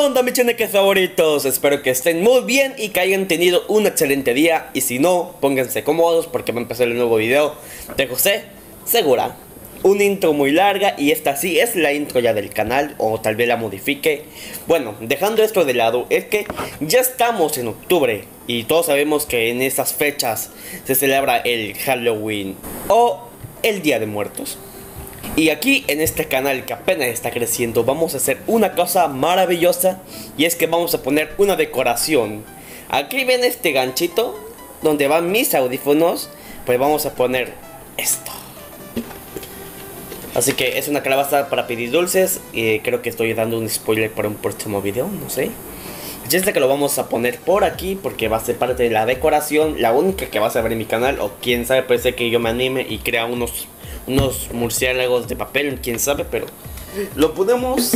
onda, mis cheneques favoritos? Espero que estén muy bien y que hayan tenido un excelente día. Y si no, pónganse cómodos porque va a empezar el nuevo video de José Segura. Una intro muy larga y esta sí es la intro ya del canal, o tal vez la modifique. Bueno, dejando esto de lado, es que ya estamos en octubre y todos sabemos que en esas fechas se celebra el Halloween o el Día de Muertos. Y aquí en este canal que apenas está creciendo vamos a hacer una cosa maravillosa, y es que vamos a poner una decoración. Aquí ven este ganchito donde van mis audífonos, pues vamos a poner esto. Así que es una calabaza para pedir dulces, y creo que estoy dando un spoiler para un próximo video, no sé. Ya sé que lo vamos a poner por aquí porque va a ser parte de la decoración, la única que vas a ver en mi canal, o quién sabe, puede ser que yo me anime y crea unos murciélagos de papel, quién sabe, pero lo ponemos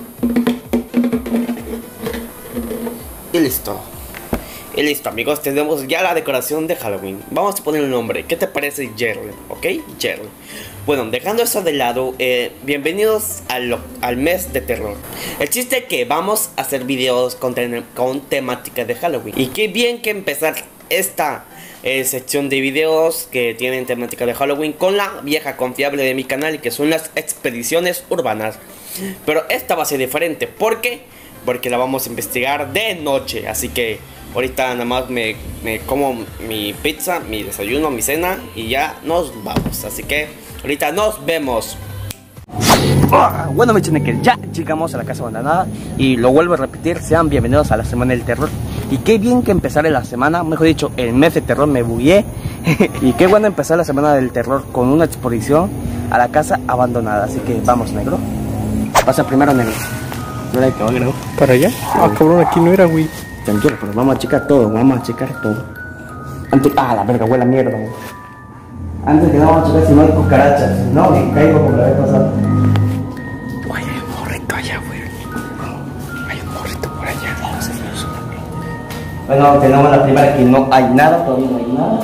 y listo. Y listo, amigos, tenemos ya la decoración de Halloween. Vamos a poner un nombre. ¿Qué te parece, Jerry? ¿Ok? Jerry. Bueno, dejando eso de lado, bienvenidos al mes de terror. El chiste es que vamos a hacer videos con temática de Halloween. Y qué bien que empezar esta sección de videos que tienen temática de Halloween con la vieja confiable de mi canal, que son las expediciones urbanas. Pero esta va a ser diferente. ¿Por qué? Porque la vamos a investigar de noche. Así que ahorita nada más me como mi pizza, mi desayuno, mi cena y ya nos vamos. Así que ahorita nos vemos. Bueno, mis cheneques, ya llegamos a la casa abandonada y lo vuelvo a repetir, sean bienvenidos a la semana del terror. Y qué bien que empezar la semana, mejor dicho, el mes de terror, me bugué. Y qué bueno empezar la semana del terror con una exposición a la casa abandonada. Así que vamos, negro. Pasa primero, negro. No que va, negro. ¿Para allá? Ah, cabrón, aquí no era, güey. Tranquilo, pero vamos a checar todo, vamos a checar todo. Antes, la verga, huele a mierda, güey. Antes que nada vamos a checar si no hay cucarachas. No, me caigo como la vez pasada. Güey, hay un morrito allá, güey. Hay un morrito por allá. Bueno, tenemos la primera que no hay nada, todavía no hay nada.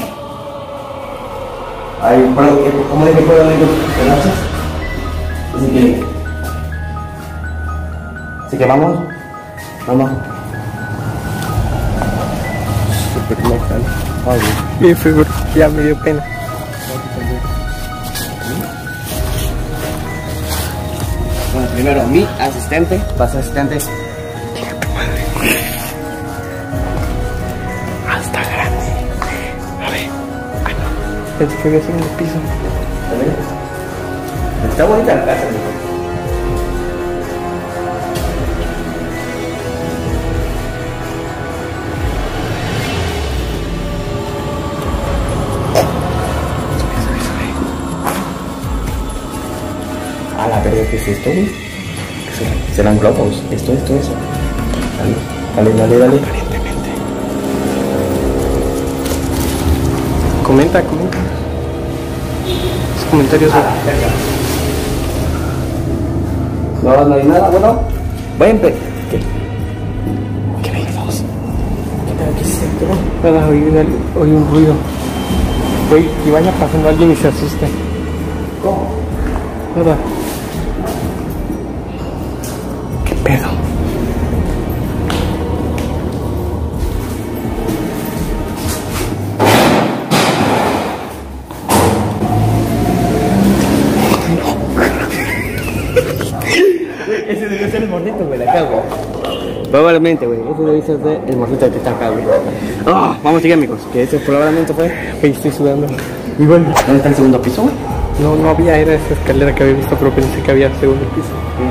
Hay, pero, como dije, puede haber cucarachas. Así que vamos. Súper local. Bien fue, bro. Ya me dio pena. Bueno, primero mi asistente. Pasa, asistente. Hasta grande. A ver. Pensé que había sido en el piso. Está bonita la casa, amigo. La verga, ¿qué es esto, güey? Serán globos. Esto. Dale. Aparentemente. Comenta. Los comentarios. No hay nada, bueno. Voy a empezar. ¿Qué vimos? ¿Qué es esto? Nada, oí un ruido. Güey, que vaya pasando alguien y se asuste. ¿Cómo? Nada. ¿Qué pedo? Ese debe ser el morrito, güey, de acá, güey. Probablemente, güey. Ese debe ser el morrito que está acá, güey. Vamos a seguir, amigos. Que ese probablemente fue. Güey, estoy sudando. Igual. ¿Dónde está el segundo piso, güey? No había, era esa escalera que había visto, pero pensé que había segundo piso.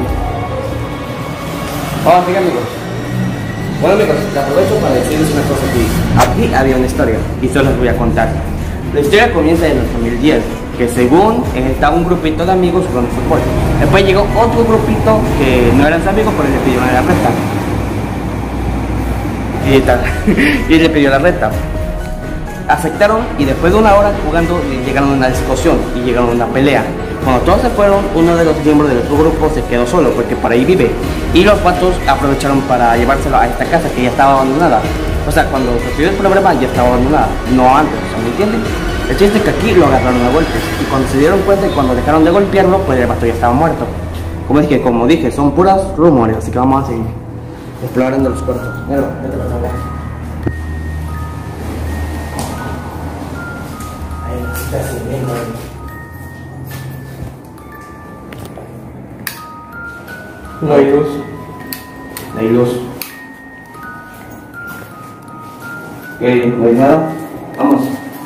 Vamos a seguir, amigos. Bueno, amigos, te aprovecho para decirles una cosa aquí. Aquí había una historia y se las voy a contar. La historia comienza en el 2010, que según estaba un grupito de amigos jugando fútbol. Después llegó otro grupito que no eran sus amigos, pero le pidieron la reta. Y le pidió la reta. Aceptaron y después de una hora jugando llegaron a una discusión y llegaron a una pelea. Cuando todos se fueron, uno de los miembros del otro grupo se quedó solo porque por ahí vive. Y los patos aprovecharon para llevárselo a esta casa que ya estaba abandonada. O sea, cuando sucedió el problema ya estaba abandonada, no antes, ¿me entienden? El chiste es que aquí lo agarraron a golpes y cuando se dieron cuenta y cuando dejaron de golpearlo, pues el pato ya estaba muerto. Como dije, son puras rumores, así que vamos a seguir. explorando los cuartos. Mira, vete para acá. Ahí está subiendo. No hay luz. No hay luz. ¿No hay nada? Vamos.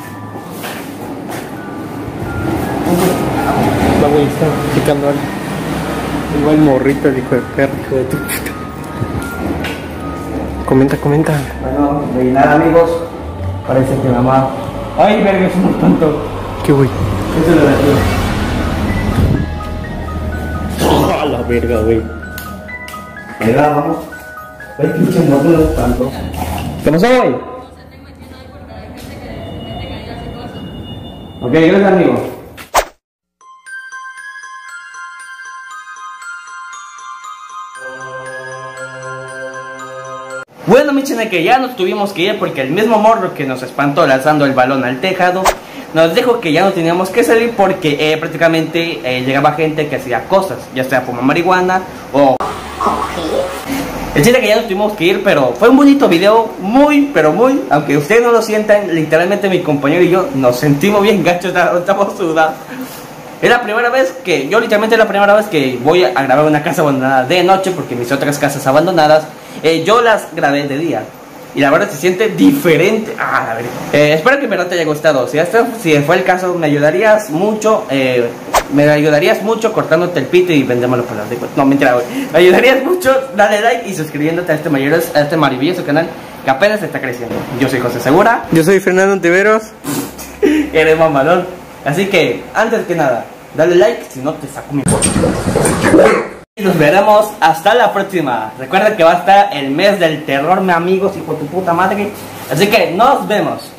La güey está picando algo. Igual morrito el hijo de perro. Hijo de tu puta. Comenta. Bueno, no hay nada, amigos. Parece que mamá. Ay, verga, es un tonto. ¿Qué güey? Eso es lo de aquí. A la verga, güey. Ahí va, vamos. Ay, pinche moto no es tanto. ¿Qué pasó, güey? Ok, gracias, amigo. Bueno, mi chene, que ya nos tuvimos que ir porque el mismo morro que nos espantó lanzando el balón al tejado nos dijo que ya no teníamos que salir porque prácticamente llegaba gente que hacía cosas, ya sea fumar marihuana o... El chiste que ya nos tuvimos que ir, pero fue un bonito video, aunque ustedes no lo sientan, literalmente mi compañero y yo nos sentimos bien gachos, estamos sudados. Es la primera vez que, voy a grabar una casa abandonada de noche, porque mis otras casas abandonadas, yo las grabé de día. Y la verdad se siente diferente. A ver, espero que en verdad te haya gustado. Si fue el caso, me ayudarías mucho cortándote el pito y vendémoslo por las de... No, mentira, güey. Me ayudarías mucho, dale like y suscribiéndote a este maravilloso canal que apenas está creciendo. Yo soy José Segura. Yo soy Fernando Ontiveros. Eres mamalón. Así que, antes que nada, dale like, si no te saco mi foto. Y nos veremos hasta la próxima. Recuerda que va a estar el mes del terror, mi amigos, hijo de tu puta madre. Así que nos vemos.